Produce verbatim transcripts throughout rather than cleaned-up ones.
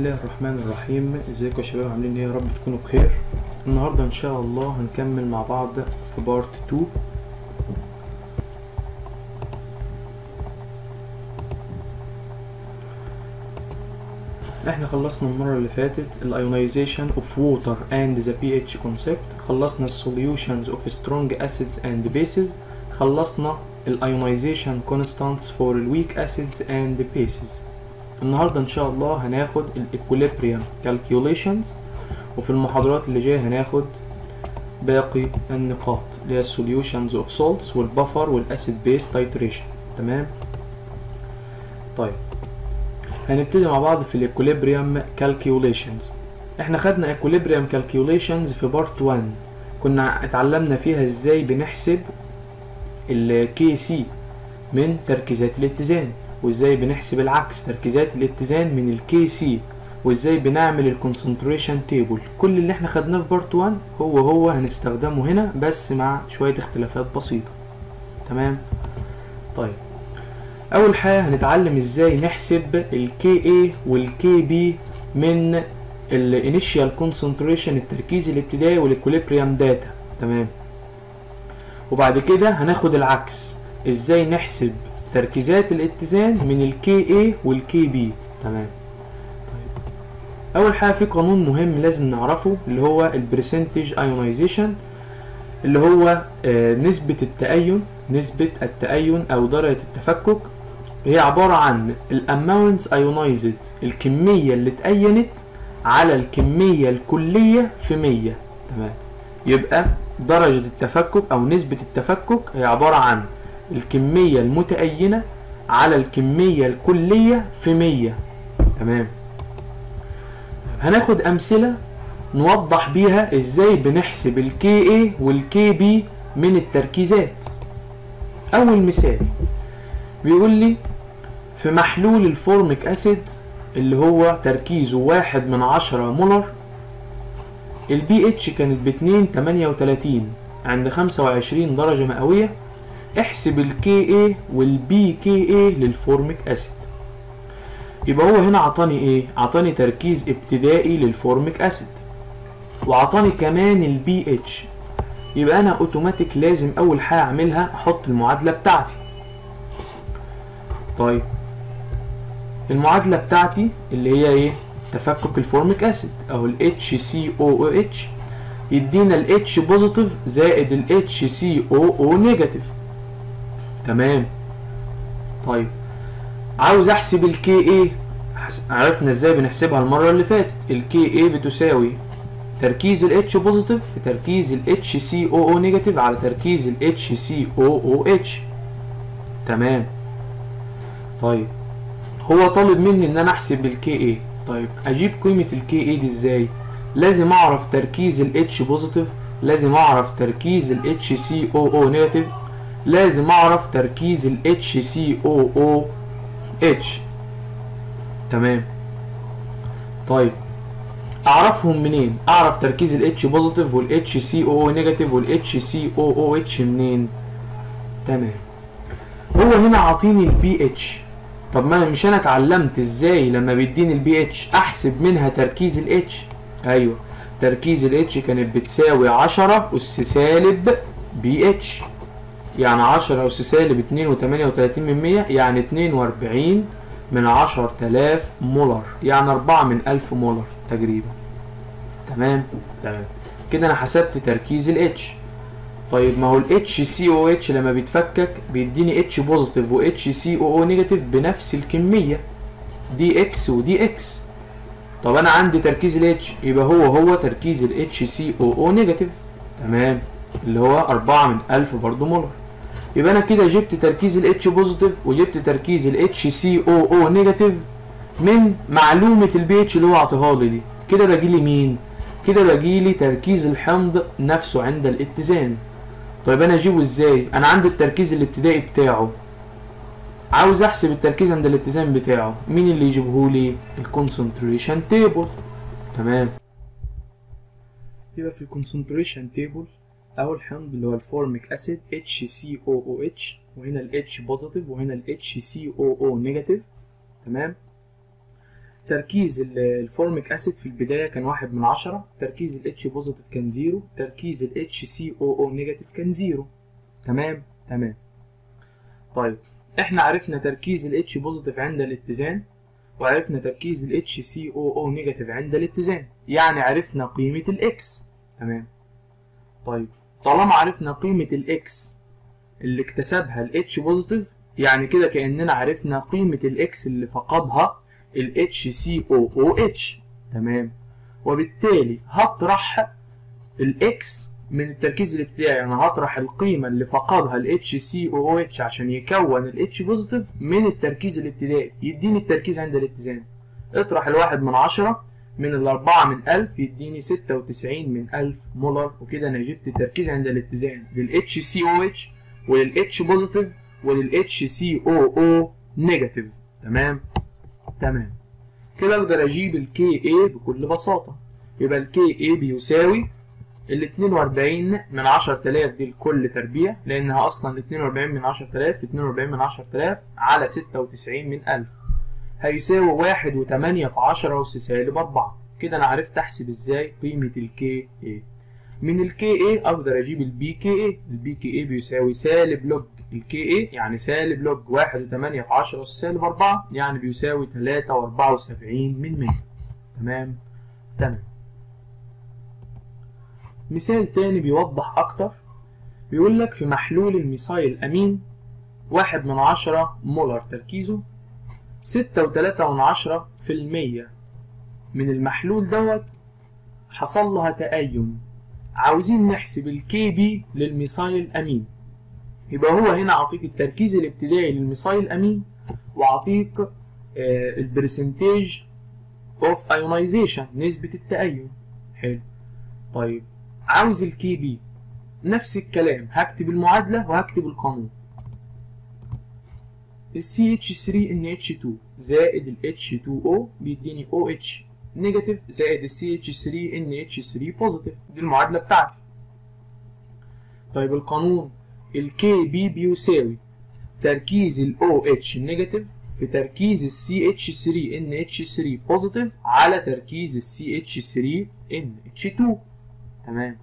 الله الرحمن الرحيم. ازيكم يا شباب، عاملين ايه؟ يا رب تكونوا بخير. النهارده ان شاء الله هنكمل مع بعض في بارت اتنين. احنا خلصنا المره اللي فاتت الايونايزيشن اوف ووتر اند ذا بي اتش كونسبت، خلصنا السوليوشنز اوف سترونج اسيدز اند بيسز، خلصنا الايونايزيشن كونستانتس فور الويك اسيدز اند بيسز. النهارده ان شاء الله هناخد الايكوليبريم كالكيوليشنز، وفي المحاضرات اللي جايه هناخد باقي النقاط اللي هي السوليوشنز اوف سولتس والبفر والاسيد بيس تايتريشن. تمام. طيب هنبتدي مع بعض في الايكوليبريم كالكيوليشنز. احنا خدنا ايكوليبريم كالكيوليشنز في بارت واحد، كنا اتعلمنا فيها ازاي بنحسب الكي سي من تركيزات الاتزان، وازاي بنحسب العكس تركيزات الاتزان من الكي سي، وازاي بنعمل الكونسنتريشن تيبل. كل اللي احنا خدناه في بارت واحد هو هو هنستخدمه هنا، بس مع شوية اختلافات بسيطة. تمام. طيب اول حاجة هنتعلم ازاي نحسب الكي اي والكي بي من الانيشيال كونسنتريشن التركيز الابتدائي والايكوليبريم داتا. تمام. وبعد كده هناخد العكس، ازاي نحسب تركيزات الاتزان من الكي اي والكي بي. تمام. طيب اول حاجه في قانون مهم لازم نعرفه اللي هو البرسنتج ايونايزيشن، اللي هو آه نسبه التأين نسبه التأين او درجه التفكك، هي عباره عن الاماونت ايونايزد، الكميه اللي اتأينت على الكميه الكليه في مية. تمام. يبقى درجه التفكك او نسبه التفكك هي عباره عن الكمية المتأينة على الكمية الكلية في مية. تمام. هناخد أمثلة نوضح بيها ازاي بنحسب الكي اي والكي بي من التركيزات. أول مثال بيقول لي في محلول الفورميك أسيد اللي هو تركيزه واحد من عشرة مولر، البي اتش كانت باتنين تمانية وتلاتين عند خمسة وعشرين درجة مئوية. احسب الكي اي والبي كي اي للفورميك اسيد. يبقى هو هنا عطاني ايه؟ عطاني تركيز ابتدائي للفورميك اسيد، وعطاني كمان البي اتش. يبقى انا اوتوماتيك لازم اول حاجه اعملها احط المعادله بتاعتي. طيب المعادله بتاعتي اللي هي ايه؟ تفكك الفورميك اسيد او ال اتش سي او او اتش يدينا ال H بوزيتيف زائد ال اتش سي او او نيجاتيف. تمام. طيب عاوز احسب الكي اي، عرفنا ازاي بنحسبها المره اللي فاتت. الكي اي بتساوي تركيز ال H بوزيتيف في تركيز ال اتش سي او او نيجاتيف على تركيز ال اتش سي او او اتش. تمام. طيب هو طالب مني ان انا احسب الكي اي. طيب اجيب قيمه الكي اي دي ازاي؟ لازم اعرف تركيز ال H بوزيتيف، لازم اعرف تركيز ال اتش سي او او نيجاتيف، لازم اعرف تركيز ال اتش سي او او اتش. تمام. طيب اعرفهم منين؟ اعرف تركيز ال H بوزيتيف وال اتش سي او او نيجاتيف وال اتش سي او او اتش منين؟ تمام. هو هنا عاطيني البي اتش. طب ما انا مش انا اتعلمت ازاي لما بيديني البي اتش احسب منها تركيز ال اتش؟ ايوه، تركيز ال اتش كانت بتساوي عشرة اس سالب بي اتش، يعني عشرة اس سالب اتنين وتمانية وتلاتين من مية، يعني اتنين واربعين من عشرة آلاف مولر، يعني اربعة من الف مولر تقريبا. تمام. تمام كده انا حسبت تركيز ال H. طيب ما هو ال اتش سي او اتش لما بيتفكك بيديني H بوزيتيف و اتش سي او او نيجاتيف بنفس الكمية دي اكس ودي اكس. طب انا عندي تركيز ال H، يبقى هو هو تركيز ال اتش سي او او نيجاتيف. تمام. اللي هو اربعة من الف برضو مولر. يبقى انا كده جبت تركيز ال H بوزيتيف وجبت تركيز ال اتش سي او او نيجاتيف من معلومة البي اتش اللي هو عطيها لي دي. كده باجي لي مين؟ كده باجي لي تركيز الحمض نفسه عند الاتزان. طيب انا اجيبه ازاي؟ انا عندي التركيز الابتدائي بتاعه، عاوز احسب التركيز عند الاتزان بتاعه. مين اللي يجيبه لي؟ الكونسنتريشن تيبل. تمام. يبقى في الكونسنتريشن تيبل اول حمض اللي هو الفورميك اسيد اتش سي او او اتش، وهنا ال H بوزيتيف وهنا ال اتش سي او او نيجاتيف. تمام. تركيز الفورميك اسيد في البدايه كان واحد من عشرة، تركيز الاتش بوزيتيف كان زيرو، تركيز الاتش سي او او نيجاتيف كان زيرو. تمام تمام. طيب احنا عرفنا تركيز الاتش بوزيتيف عند الاتزان، وعرفنا تركيز الاتش سي او او نيجاتيف عند الاتزان، يعني عرفنا قيمه الاكس. تمام. طيب طالما عرفنا قيمه الاكس اللي اكتسبها الاتش بوزيتيف، يعني كده كاننا عرفنا قيمه الاكس اللي فقدها ال اتش سي او او اتش. تمام. وبالتالي هطرح الاكس من التركيز الابتدائي، يعني هطرح القيمه اللي فقدها ال اتش سي او او اتش عشان يكون ال H بوزيتيف من التركيز الابتدائي، يديني التركيز عند الاتزان. اطرح الواحد من عشرة من الأربعة من ألف يديني ستة وتسعين من ألف مولر، وكده أنا جبت التركيز عند الاتزان لل اتش سي او اتش ولل H بوزيتيف ولل اتش سي او او نيجاتيف. تمام تمام. كده اقدر اجيب ال كي اي بكل بساطة. يبقى ال كي اي بيساوي ال اتنين وأربعين من عشرة آلاف دي لكل تربيع، لانها اصلا اتنين وأربعين من عشرة آلاف في اتنين وأربعين من عشرة آلاف على ستة وتسعين من ألف، هيساوي واحد وتمانية في عشرة أس سالب أربعة. كده انا عرفت احسب ازاي قيمة ال كي اي. من ال كي اي اقدر اجيب ال بي كي اي. ال بي كي اي بيساوي سالب لوج ال كي اي، يعني سالب لوج واحد وتمانية في عشرة أس سالب أربعة، يعني بيساوي تلاتة وأربعة وسبعين من مية. تمام تمام. مثال تاني بيوضح أكتر، بيقول لك في محلول الميثايل أمين واحد من عشرة مولر تركيزه، ستة وتلاتة من عشرة في المية من المحلول دوت حصل لها تأين. عاوزين نحسب الكي بي للميثايل أمين. يبقى هو هنا أعطيك التركيز الابتدائي للميثايل أمين، وأعطيك آه البرسنتيج أوف أيونايزيشن، نسبة التأين. حلو. طيب عاوز الكي بي، نفس الكلام، هكتب المعادلة وهكتب القانون. ال سي اتش ثري إن اتش تو زائد ال اتش تو او بيديني او اتش نيجاتيف زائد ال سي اتش ثري إن اتش ثري بوزيتيف، دي المعادلة بتاعتي. طيب القانون، ال كي بي بيساوي تركيز ال او اتش نيجاتيف في تركيز ال سي اتش ثري إن اتش ثري بوزيتيف على تركيز ال سي اتش ثري إن اتش تو. تمام.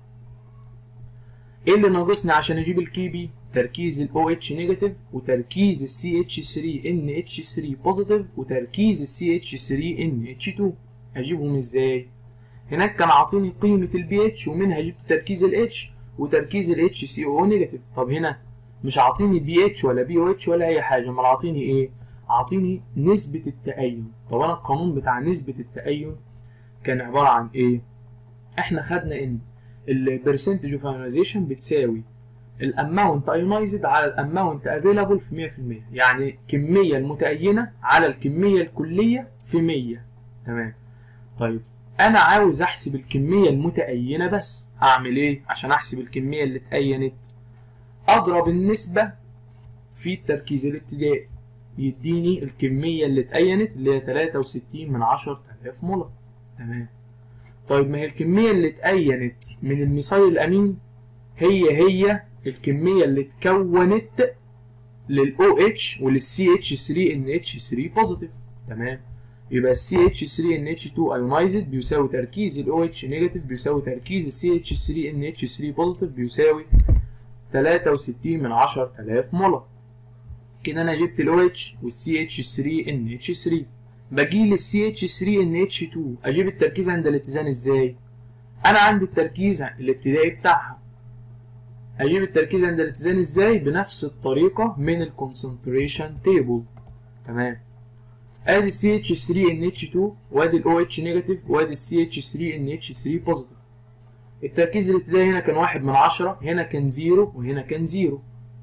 ايه اللي ناقصني عشان اجيب الكي بي؟ تركيز ال او اتش نيجاتيف وتركيز ال سي اتش ثري إن اتش ثري بوزيتيف وتركيز ال سي اتش ثري إن اتش تو. اجيبهم ازاي؟ هناك كان عاطيني قيمة البي اتش ومنها جبت تركيز ال اتش وتركيز ال اتش سي او نيجاتيف. طب هنا مش عاطيني بي اتش ولا بي او اتش ولا اي حاجة، امال عاطيني ايه؟ عاطيني نسبة التأين. طب انا القانون بتاع نسبة التأين كان عبارة عن ايه؟ احنا خدنا ان البرسنتج اوف ايونايزيشن بتساوي الاماونت ايونايزد على الاماونت افيلابل في مية في المية، يعني الكميه المتأينه على الكميه الكليه في مية. تمام. طيب انا عاوز احسب الكميه المتأينه بس، اعمل ايه عشان احسب الكميه اللي اتأينت؟ اضرب النسبه في التركيز الابتدائي يديني الكميه اللي اتأينت اللي هي تلاتة وستين من عشرة آلاف مولر. تمام. طيب ما هي الكمية اللي اتأينت من الميثايل الأمين هي هي الكمية اللي اتكونت لل او اتش ولل سي اتش ثري إن اتش ثري بوزيتيف. تمام. يبقى ال سي اتش ثري إن اتش تو ايونايزد بيساوي تركيز ال او اتش نيجاتيف بيساوي تركيز ال سي اتش ثري إن اتش ثري بوزيتيف بيساوي تلاتة وستين من عشرة آلاف مولر. كده أنا جبت ال او اتش وال سي اتش ثري إن اتش ثري. باجي لل سي اتش ثري إن اتش تو اجيب التركيز عند الاتزان ازاي؟ انا عندي التركيز الابتدائي بتاعها، اجيب التركيز عند الاتزان ازاي؟ بنفس الطريقه من الكونسنتريشن تيبل. تمام. ادي ال سي اتش ثري إن اتش تو وادي ال او اتش نيجاتيف وادي ال سي اتش ثري إن اتش ثري بوزيتيف. التركيز الابتدائي هنا كان واحد من عشرة، هنا كان زيرو وهنا كان زيرو.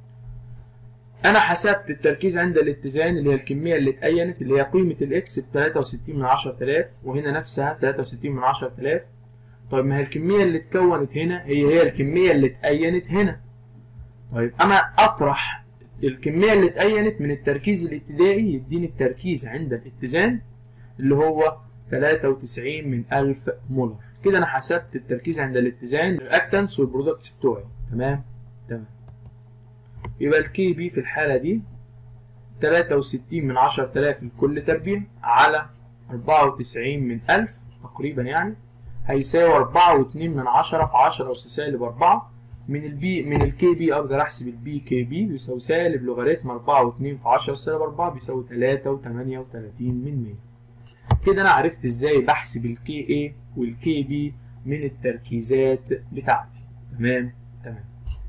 انا حسبت التركيز عند الاتزان اللي هي الكميه اللي اتأينت اللي هي قيمه الاكس ب تلاتة وستين من عشرة آلاف، وهنا نفسها تلاتة وستين من عشرة آلاف. طيب ما هي الكميه اللي اتكونت هنا هي هي الكميه اللي اتأينت هنا. طيب انا اطرح الكميه اللي اتأينت من التركيز الابتدائي يديني التركيز عند الاتزان اللي هو تلاتة وتسعين من ألف مولر. كده انا حسبت التركيز عند الاتزان الرياكتنس والبرودكتس بتوعي. تمام تمام. يبقى الكي بي في الحالة دي تلاتة وستين من عشرة آلاف لكل تربيع على أربعة وتسعين من ألف تقريبا يعني هيساوي أربعة واتنين من عشرة في عشرة أس سالب أربعة. من البي من الكي بي أقدر أحسب البي كي بي بيساوي سالب لوغاريتم أربعة واتنين في عشرة أس سالب أربعة بيساوي تلاتة وتمانية وتلاتين من مية. كده أنا عرفت إزاي بحسب الكي اي والكي بي من التركيزات بتاعتي. تمام تمام.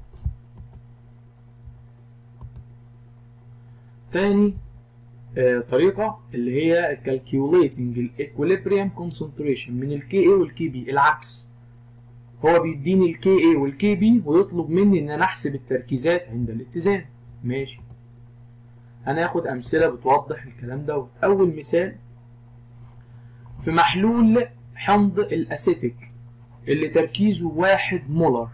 تاني آه طريقة اللي هي calculating الايكوليبريم concentration من الكي اي والكي بي. العكس، هو بيديني الكي اي والكي بي ويطلب مني ان انا احسب التركيزات عند الاتزان. ماشي، هناخد امثلة بتوضح الكلام دوت. اول مثال في محلول حمض الاسيتيك اللي تركيزه واحد مولر،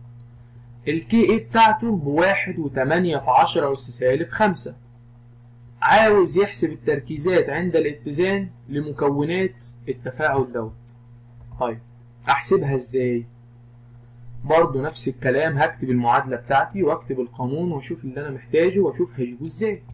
الكي اي بتاعته بواحد وتمانية في عشرة أس سالب خمسة. عاوز يحسب التركيزات عند الاتزان لمكونات التفاعل دوت. طيب احسبها ازاي؟ برضو نفس الكلام، هكتب المعادلة بتاعتي واكتب القانون واشوف اللي انا محتاجه واشوف هجيبه ازاي.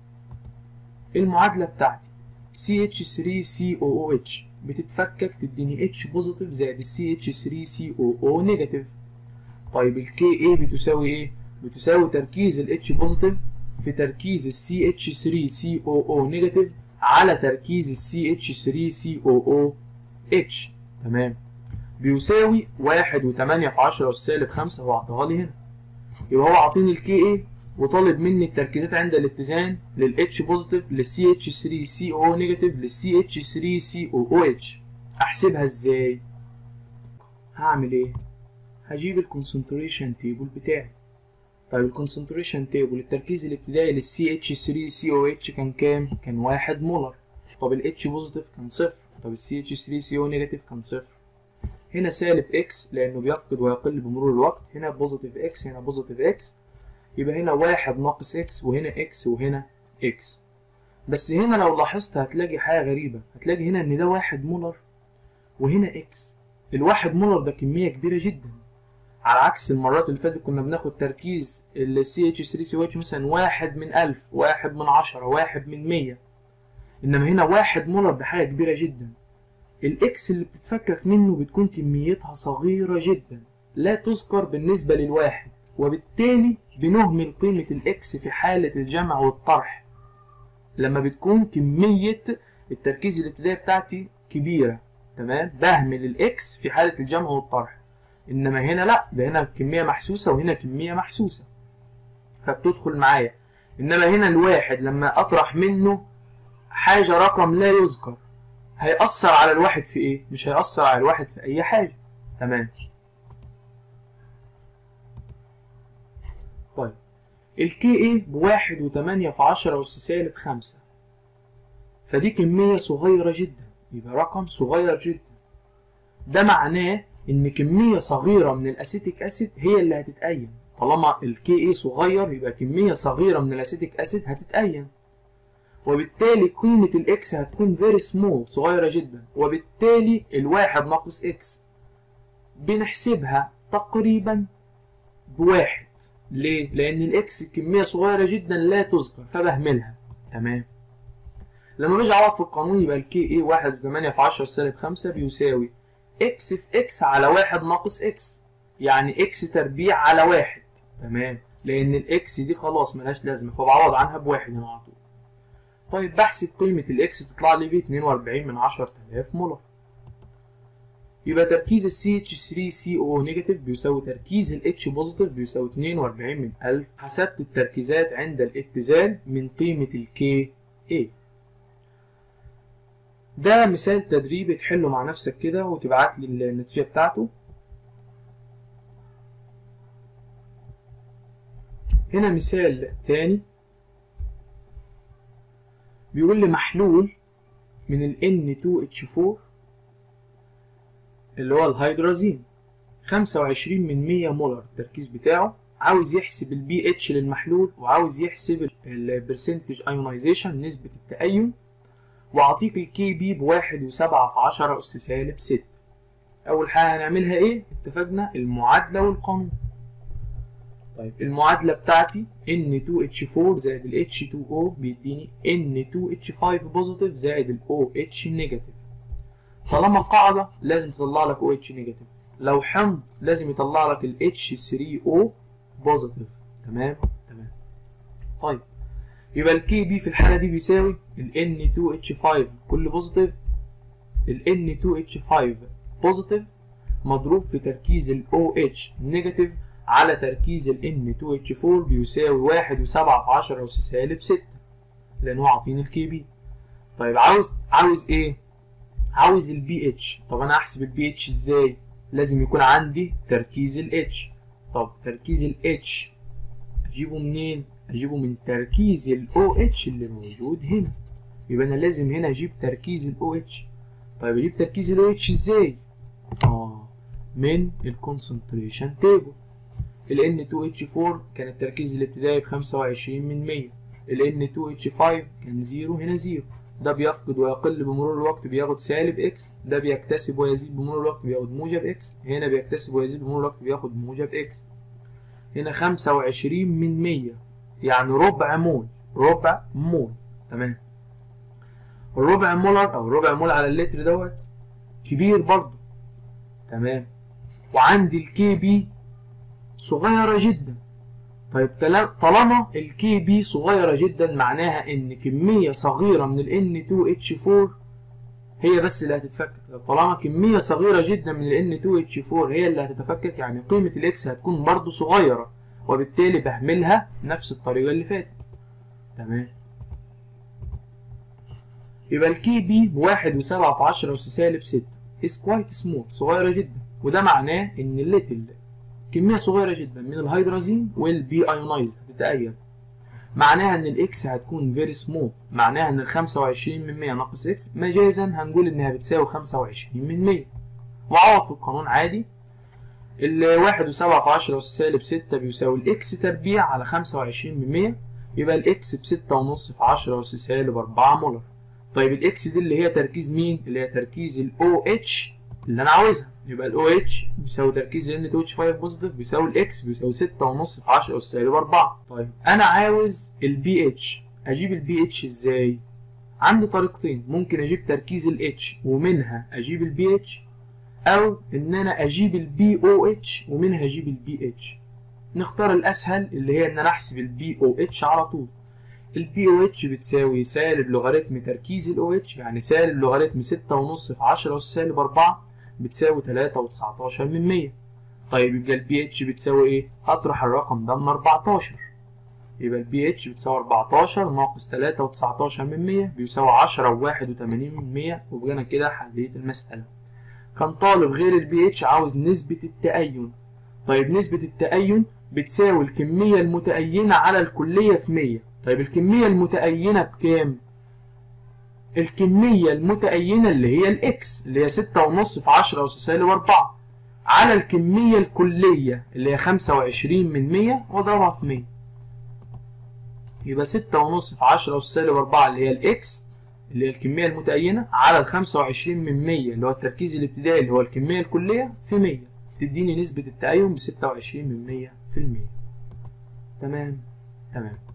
المعادلة بتاعتي سي اتش ثري سي او او اتش بتتفكك تديني H بوزيتيف زائد سي اتش ثري سي او او نيجاتيف. طيب الكي اي بتساوي ايه؟ بتساوي تركيز ال H بوزيتيف في تركيز ال سي اتش ثري سي او او نيجاتيف على تركيز ال سي اتش ثري سي او او اتش. تمام، بيساوي واحد وتمانية في عشرة أس سالب خمسة. هو عطاها لي هنا، يبقى هو عاطيني الكي اي وطالب مني التركيزات عند الاتزان لل H بوزيتيف لل سي اتش ثري سي او او نيجاتيف لل سي اتش ثري سي او او اتش. احسبها ازاي؟ هعمل ايه؟ هجيب الكونسنتريشن تيبل بتاعي. طيب الكونسنتريشن تيبل التركيز الابتدائي لل سي اتش ثري سي او اتش كان كام؟ كان واحد مولر. طب ال H بوزيتيف كان صفر. طب ال سي اتش ثري سي او نيجاتيف كان صفر. هنا سالب اكس لانه بيفقد ويقل بمرور الوقت، هنا بوزيتيف اكس، هنا بوزيتيف اكس، يبقى هنا واحد ناقص اكس وهنا اكس وهنا اكس. بس هنا لو لاحظت هتلاقي حاجة غريبة، هتلاقي هنا ان ده واحد مولر وهنا اكس. الواحد مولر ده كمية كبيرة جدا، على عكس المرات اللي فاتت كنا بناخد تركيز ال سي اتش ثري سي او اتش مثلا واحد من ألف، واحد من عشرة، واحد من مية. انما هنا واحد مولر ده حاجة كبيرة جدا. الاكس اللي بتتفكك منه بتكون كميتها صغيرة جدا لا تذكر بالنسبة للواحد، وبالتالي بنهمل قيمة الاكس في حالة الجمع والطرح لما بتكون كمية التركيز الابتدائي بتاعتي كبيرة. تمام، بهمل الاكس في حالة الجمع والطرح. انما هنا لا، ده هنا كمية محسوسة وهنا كمية محسوسة فبتدخل معايا. انما هنا الواحد لما اطرح منه حاجة رقم لا يذكر هيأثر على الواحد في ايه؟ مش هيأثر على الواحد في اي حاجة. تمام. طيب الكي اي بواحد وتمانية في عشرة أس سالب خمسة، فدي كمية صغيرة جدا، يبقى رقم صغير جدا. ده معناه ان كمية صغيرة من الاسيتيك اسيد هي اللي هتتأين. طالما الكي اي صغير يبقى كمية صغيرة من الاسيتيك اسيد هتتأين، وبالتالي قيمة الاكس هتكون فيري سمول، صغيرة جدا، وبالتالي الواحد ناقص اكس بنحسبها تقريبا بواحد. ليه؟ لأن الاكس كمية صغيرة جدا لا تذكر فبهملها. تمام. لما باجي اعوض في القانون يبقى الكي اي واحد وتمانية في عشرة سالب خمسة بيساوي اكس في اكس على واحد ناقص اكس، يعني اكس تربيع على واحد. تمام، لأن الاكس دي خلاص ملهاش لازمة فبعوض عنها بواحد هنا على طول. طيب بحسب قيمة الاكس تطلع لي ب اتنين وأربعين من عشرة آلاف مولر. يبقى تركيز ال سي اتش ثري سي او نيجاتيف بيساوي تركيز ال H بوزيتيف بيساوي اتنين وأربعين من ألف. حسبت التركيزات عند الاتزان من قيمة ال كي اي. ده مثال تدريبي تحله مع نفسك كده وتبعت لي النتيجة بتاعته. هنا مثال تاني بيقول لي محلول من ال إن تو إتش فور اللي هو الهيدرازين خمسة وعشرين من مية مولر التركيز بتاعه، عاوز يحسب البي اتش للمحلول وعاوز يحسب البرسنتج ايونايزيشن نسبة التأين، واعطيك الكي بي بواحد وسبعة في عشرة أس سالب ستة. أول حاجة هنعملها إيه؟ اتفقنا المعادلة والقانون. طيب المعادلة بتاعتي إن تو إتش فور زائد ال إتش تو أو بيديني إن تو إتش فايف بوزيتيف زائد ال أو إتش نيجاتيف. طالما قاعدة لازم تطلع لك أو إتش نيجاتيف، لو حمض لازم يطلع لك ال إتش ثري أو بوزيتيف. تمام تمام. طيب يبقى ال كي بي في الحالة دي بيساوي ال إن تو إتش فايف كل بوزيتيف، ال إن تو إتش فايف بوزيتيف مضروب في تركيز ال أو إتش نيجاتيف على تركيز ال إن تو إتش فور بيساوي واحد وسبعة في عشرة أس سالب ستة، لأن هو عاطيني الكي بي. طيب عاوز عاوز إيه؟ عاوز البي اتش. طب أنا أحسب البي اتش إزاي؟ لازم يكون عندي تركيز ال اتش. طب تركيز ال اتش أجيبه منين؟ أجيبه من تركيز ال أو إتش اللي موجود هنا. يبقى أنا لازم هنا أجيب تركيز ال أو إتش. طيب أجيب تركيز ال أو إتش إزاي؟ آه من الكونسنتريشن تيبل. ال إن تو إتش فور كان التركيز الابتدائي ب خمسة وعشرين من مية، ال إن تو إتش فايف كان زيرو، هنا زيرو. ده بيفقد ويقل بمرور الوقت بياخد سالب اكس، ده بيكتسب ويزيد بمرور الوقت بياخد موجب اكس، هنا بيكتسب ويزيد بمرور الوقت بياخد موجب اكس. هنا خمسة وعشرين من مية يعني ربع مول، ربع مول. تمام. الربع مولر او ربع مول على اللتر دوت كبير برضه. تمام. وعندي الكي بي صغيرة جدا. طيب طالما الكي بي صغيرة جدا معناها ان كمية صغيرة من ال إن تو إتش فور هي بس اللي هتتفكك. طالما كمية صغيرة جدا من ال إن تو إتش فور هي اللي هتتفكك يعني قيمة الاكس هتكون برضو صغيرة، وبالتالي بهملها نفس الطريقة اللي فاتت. تمام. يبقى الكي بي واحد وسبعة في عشرة أس سالب ستة is quite small، صغيرة جدا، وده معناه ان الليتل كمية صغيرة جدا من الهيدرازين والبي ايونايزد هتتأين. معناها ان الاكس هتكون فيري سمول، معناها ان ال خمسة وعشرين من مية ناقص اكس مجازا هنقول انها بتساوي خمسة وعشرين من مية. وعوض في القانون عادي. ال واحد وسبعة في عشرة أس سالب ستة بيساوي الاكس تربيع على خمسة وعشرين من مية، يبقى الاكس بستة ونص في عشرة أس سالب أربعة مولر. طيب الاكس دي اللي هي تركيز مين؟ اللي هي تركيز الاو اتش اللي انا عاوزها. يبقى الاو اتش بيساوي تركيز ال إن تو إتش فايف بوزيتيف بيساوي الاكس بيساوي ستة ونص في عشرة أس سالب أربعة. طيب انا عاوز البي اتش. اجيب البي اتش ازاي؟ عندي طريقتين، ممكن اجيب تركيز الاتش ومنها اجيب البي اتش، او ان انا اجيب البي او اتش ومنها اجيب البي اتش. نختار الاسهل اللي هي ان انا احسب البي او اتش على طول. البي او اتش بتساوي سالب لوغاريتم تركيز الاو اتش، يعني سالب لوغاريتم ستة ونص في عشرة أس سالب أربعة بتساوي تلاتة وتسعتاشر من مية. طيب يبقى البي اتش بتساوي ايه؟ هطرح الرقم ده من أربعتاشر. يبقى البي اتش بتساوي أربعتاشر ناقص تلاتة وتسعتاشر من مية بيساوي عشرة وواحد وتمانين من مية، وبقى انا كده حليت المسألة. كان طالب غير البي اتش عاوز نسبة التأين. طيب نسبة التأين بتساوي الكمية المتأينة على الكلية في مية. طيب الكمية المتأينة بكام؟ الكمية المتأينة اللي هي الاكس اللي هي ستة ونص في عشرة أس سالب أربعة على الكمية الكلية اللي هي خمسة وعشرين من مية واضربها في مية. يبقى ستة ونص في عشرة أس سالب أربعة اللي هي الاكس اللي هي الكمية المتأينة على ال خمسة وعشرين من مية اللي هو التركيز الابتدائي اللي هو الكمية الكلية في مية، تديني نسبة التأين ب ستة وعشرين من مية في المية. تمام تمام.